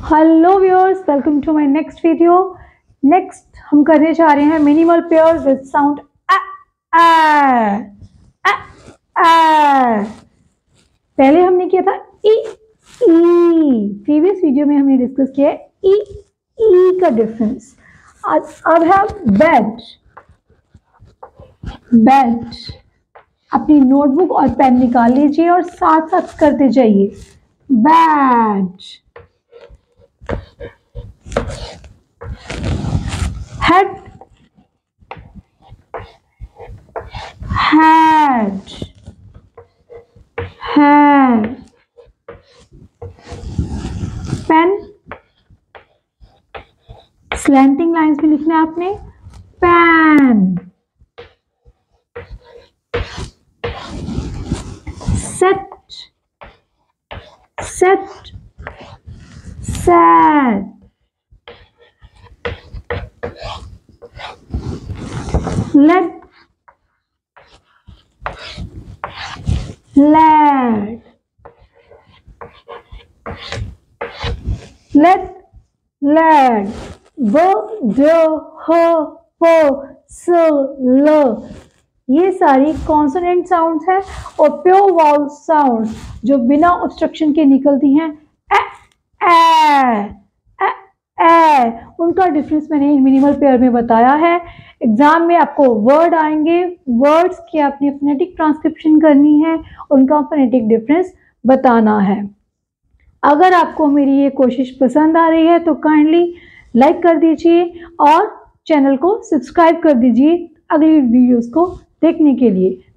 Hello viewers, welcome to my next video. Next हम करने जा रहे हैं मिनिमल पेयर्स विद साउंड पहले हमने किया था ई। प्रीवियस वीडियो में हमने डिस्कस किया ई का डिफरेंस। अब है बेड। अपनी नोटबुक और पेन निकाल लीजिए और साथ साथ करते जाइए। Bed, head, pen, slanting lines में लिखना है आपने पैन। Set, sad. लेड, ये सारी कॉन्सोनेंट साउंड्स हैं और प्योर वाउल साउंड्स जो बिना ऑब्स्ट्रक्शन के निकलती हैं उनका डिफरेंस मैंने मिनिमल पेयर में बताया है। एग्जाम में आपको वर्ड आएंगे, वर्ड्स की आपने फोनेटिक ट्रांसक्रिप्शन करनी है, उनका फोनेटिक डिफरेंस बताना है। अगर आपको मेरी ये कोशिश पसंद आ रही है तो काइंडली लाइक कर दीजिए और चैनल को सब्सक्राइब कर दीजिए अगली वीडियोस को देखने के लिए।